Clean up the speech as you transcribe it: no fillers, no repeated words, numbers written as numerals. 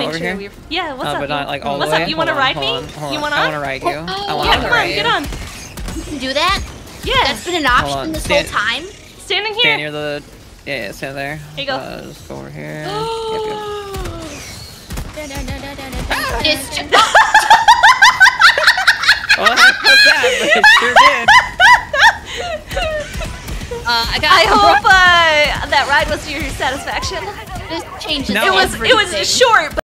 over here? Yeah, what's up? But not like all what's the way. up? You want to ride me? You want to? I want to ride you. Yeah, come on, get on. You can do that? Yeah. That's been an option this whole time? Standing here. Stand near the... Yeah, stand there. Here you go. Just go over here. It's just... Well, I felt that, but it sure did. I hope that ride was to your satisfaction. This changes No. It was short, but